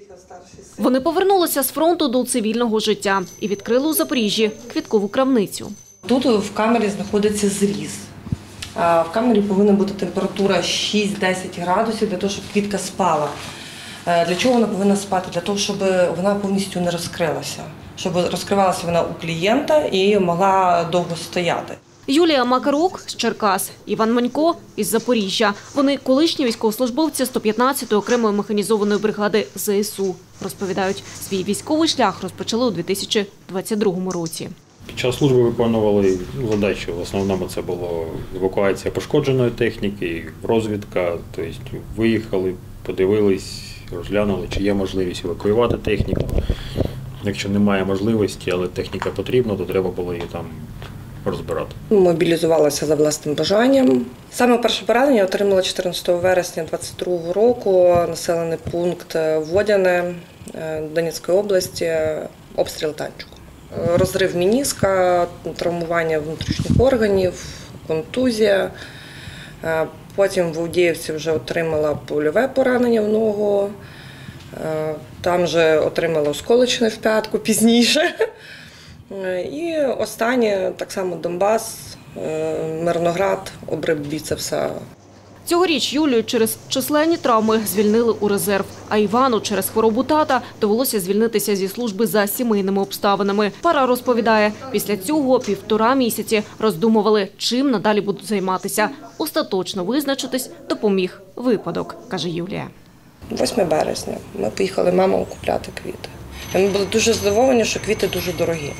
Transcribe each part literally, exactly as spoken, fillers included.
Вони повернулися з фронту до цивільного життя і відкрили у Запоріжжі квіткову крамницю. Тут в камері знаходиться зріз. В камері повинна бути температура шість-десять градусів для того, щоб квітка спала. Для чого вона повинна спати? Для того, щоб вона повністю не розкрилася. Щоб розкривалася вона у клієнта і могла довго стояти. Юлія Макарук з Черкас, Іван Манько із Запоріжжя. Вони колишні військовослужбовці сто п'ятнадцятої окремої механізованої бригади зе ес у. Розповідають, свій військовий шлях розпочали у дві тисячі двадцять другому році. Під час служби виконували задачі. В основному це було евакуація пошкодженої техніки, розвідка. Тобто виїхали, подивились, розглянули, чи є можливість евакуювати техніку. Якщо немає можливості, але техніка потрібна, то треба було її там розбирати. Мобілізувалася за власним бажанням. Саме перше поранення отримала чотирнадцятого вересня двадцять другого року, населений пункт Водяне Донецької області, обстріл танчику. Розрив меніска, травмування внутрішніх органів, контузія. Потім в Авдіївці вже отримала польове поранення в ногу, там же отримала осколочне в п'ятку пізніше. І останнє, так само Донбас, Мирноград, обрив біцепса. Цьогоріч Юлію через численні травми звільнили у резерв, а Івану через хворобу тата довелося звільнитися зі служби за сімейними обставинами. Пара розповідає, після цього півтора місяці роздумували, чим надалі будуть займатися. Остаточно визначитись допоміг випадок, каже Юлія. восьмого березня ми поїхали маму купляти квіти. Ми були дуже здивовані, що квіти дуже дорогі.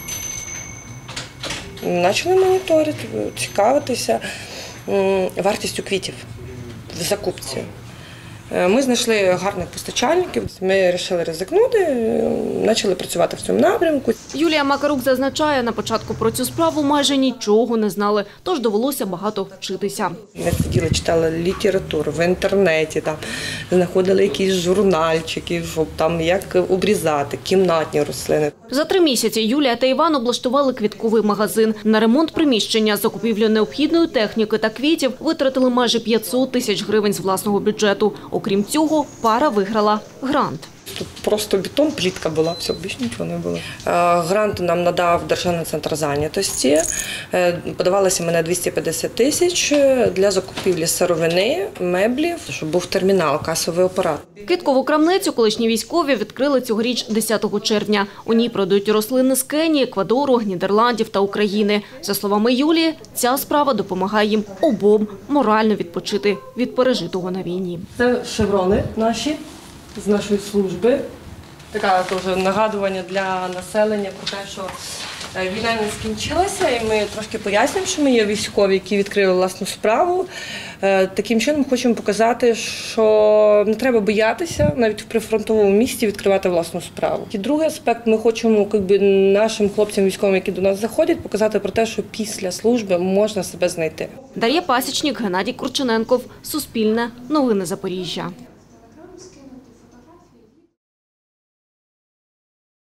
Почали моніторити, цікавитися вартістю квітів в закупці. Ми знайшли гарних постачальників, ми вирішили ризикнути, почали працювати в цьому напрямку. Юлія Макарук зазначає, на початку про цю справу майже нічого не знали, тож довелося багато вчитися. Ми сиділи, читали літературу в інтернеті, там, знаходили якісь журнальчики, щоб там як обрізати, кімнатні рослини. За три місяці Юлія та Іван облаштували квітковий магазин. На ремонт приміщення, закупівлю необхідної техніки та квітів витратили майже п'ятсот тисяч гривень з власного бюджету. Окрім цього, пара виграла грант. Тут просто бетон, плітка була, все, більше нічого не було. Грант нам надав Державний центр зайнятості. Подавалося мене двісті п'ятдесят тисяч для закупівлі сировини, меблів, щоб був термінал, касовий апарат. Квіткову крамницю колишні військові відкрили цьогоріч десятого червня. У ній продають рослини з Кенії, Еквадору, Нідерландів та України. За словами Юлії, ця справа допомагає їм обом морально відпочити від пережитого на війні. Це шеврони наші з нашої служби. Таке теж нагадування для населення про те, що війна не скінчилася, і ми трошки пояснюємо, що ми є військові, які відкрили власну справу. Таким чином хочемо показати, що не треба боятися навіть в прифронтовому місті відкривати власну справу. І другий аспект, ми хочемо якби, нашим хлопцям військовим, які до нас заходять, показати про те, що після служби можна себе знайти. Дар'я Пасічник, Геннадій Курчененков, Суспільне, Новини Запоріжжя.